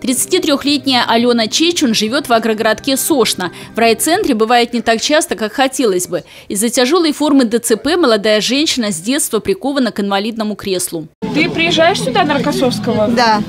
33-летняя Алена Чечун живет в агрогородке Сошна. В райцентре бывает не так часто, как хотелось бы. Из-за тяжелой формы ДЦП молодая женщина с детства прикована к инвалидному креслу. Ты приезжаешь сюда, на Рокоссовского? Да.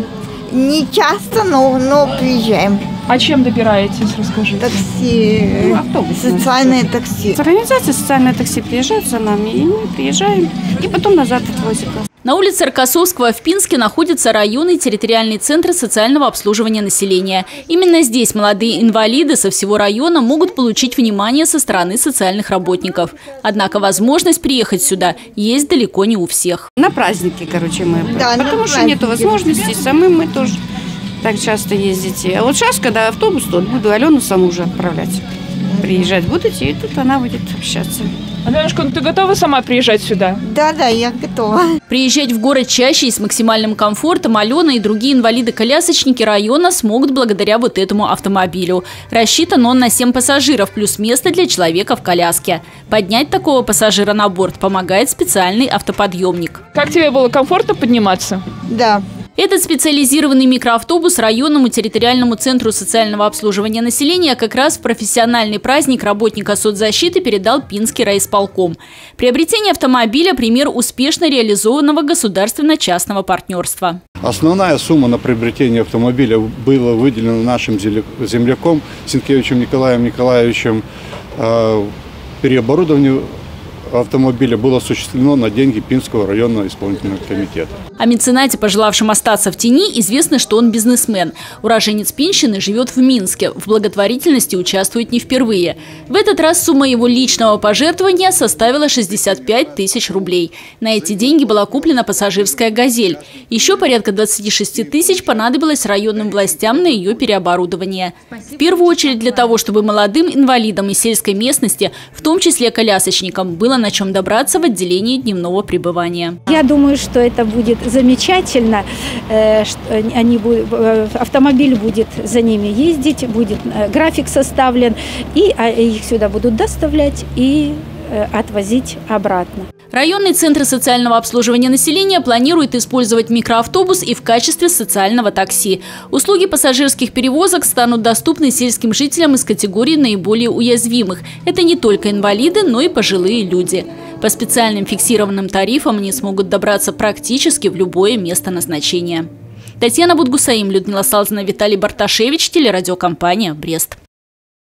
Не часто, но приезжаем. А чем добираетесь, расскажи? Такси, автобус, социальное такси. Организация социальное такси приезжает за нами, и мы приезжаем, и потом назад отвозят нас. На улице Рокоссовского в Пинске находится районный территориальный центр социального обслуживания населения. Именно здесь молодые инвалиды со всего района могут получить внимание со стороны социальных работников. Однако возможность приехать сюда есть далеко не у всех. На праздники, мы. Да, потому что нет возможности, самим мы тоже так часто ездите. А вот сейчас, когда автобус, то буду Алену саму уже отправлять. Приезжать будете, и тут она будет общаться. Аленушка, ты готова сама приезжать сюда? Да, я готова. Приезжать в город чаще и с максимальным комфортом Алена и другие инвалиды-колясочники района смогут благодаря вот этому автомобилю. Рассчитан он на 7 пассажиров плюс место для человека в коляске. Поднять такого пассажира на борт помогает специальный автоподъемник. Как тебе было комфортно подниматься? Да. Этот специализированный микроавтобус районному территориальному центру социального обслуживания населения как раз в профессиональный праздник работника соцзащиты передал Пинский райисполком. Приобретение автомобиля – пример успешно реализованного государственно-частного партнерства. Основная сумма на приобретение автомобиля была выделена нашим земляком Сенкевичем Николаем Николаевичем. Переоборудование автомобиля было осуществлено на деньги Пинского районного исполнительного комитета. О меценате, пожелавшем остаться в тени, известно, что он бизнесмен. Уроженец Пинщины живет в Минске. В благотворительности участвует не впервые. В этот раз сумма его личного пожертвования составила 65 тысяч рублей. На эти деньги была куплена пассажирская «Газель». Еще порядка 26 тысяч понадобилось районным властям на ее переоборудование. В первую очередь для того, чтобы молодым инвалидам из сельской местности, в том числе колясочникам, было на чем добраться в отделении дневного пребывания. Я думаю, что это будет замечательно. Автомобиль будет за ними ездить, будет график составлен, и их сюда будут доставлять и отвозить обратно. Районный центр социального обслуживания населения планирует использовать микроавтобус и в качестве социального такси. Услуги пассажирских перевозок станут доступны сельским жителям из категории наиболее уязвимых. Это не только инвалиды, но и пожилые люди. По специальным фиксированным тарифам они смогут добраться практически в любое место назначения. Татьяна Будгусаим, Людмила Салзина, Виталий Барташевич, телерадиокомпания «Брест».